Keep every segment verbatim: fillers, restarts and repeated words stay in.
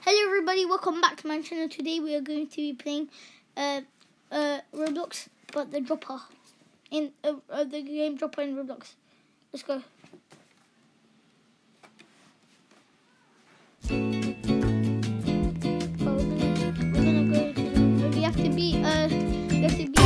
Hello everybody, welcome back to my channel. Today we are going to be playing uh, uh, Roblox, but the dropper in uh, uh, the game dropper in Roblox. Let's go. So we're gonna, we're gonna go to, we have to be uh we have to be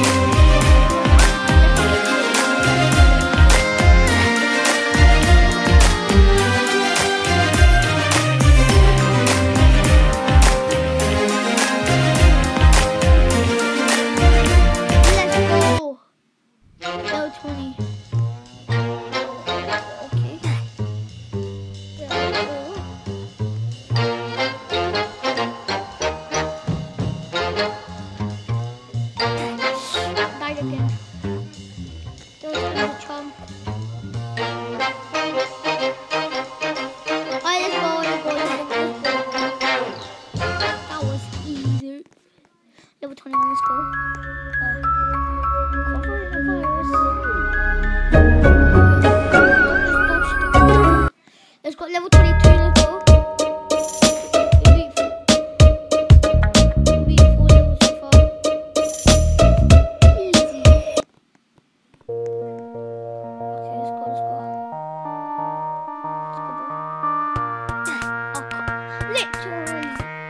level twenty-one, let's go. Uh, coronavirus. Let's go level twenty-two, let's go. We beat, we beat four levels so far. Easy. Okay, let's go, let's go. Let's go, bro. Oh, literally.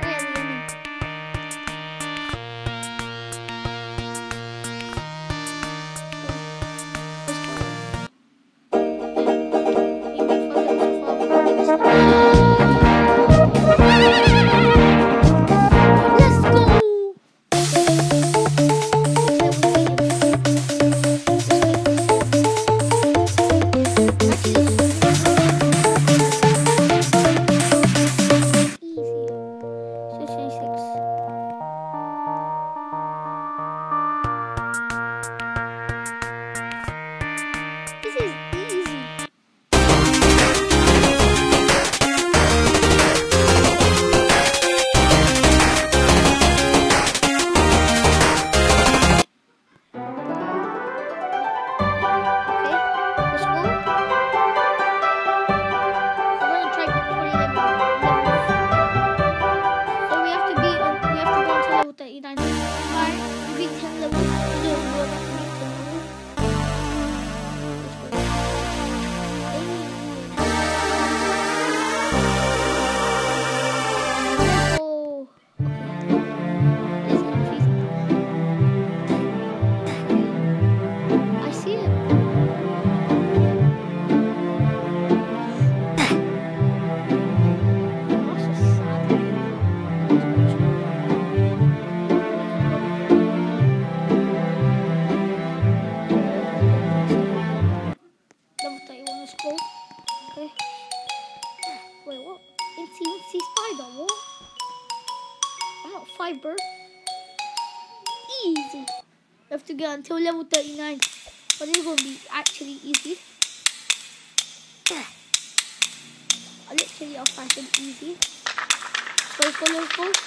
Fiber. Easy. You have to get until level thirty-nine. But it's going to be actually easy. I literally I'll find it easy. So let's go, let's go.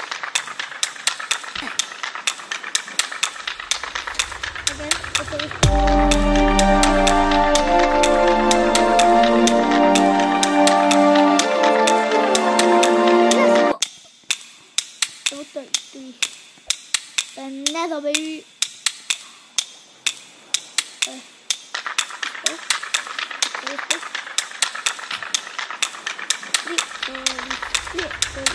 Again, let's go, let's go. thirty-three. The nether baby. Uh, let's go. Let's go.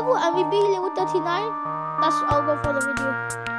level and we be level thirty-nine, that's I'll go for the video.